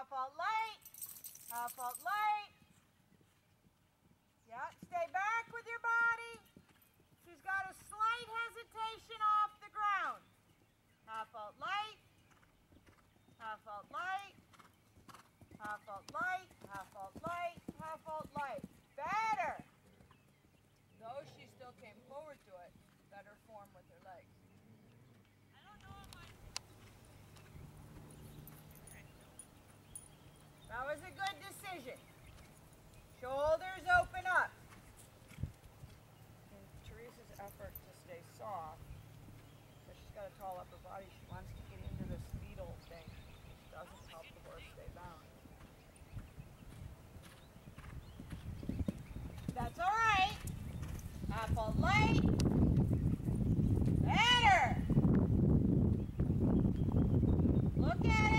Half halt light. Half halt light. Yeah, stay back with your body. She's got a slight hesitation off the ground. Half halt light. Half halt light. Half halt light. Half halt light. Half halt light. Better. Though she still came forward to it. Better form with her legs. I don't know if I... That was a good decision. Shoulders open up. In Therese's effort to stay soft, because she's got a tall upper body, she wants to get into this fetal thing, which doesn't help the horse stay balanced. That's all right. Half halt light. Better. Look at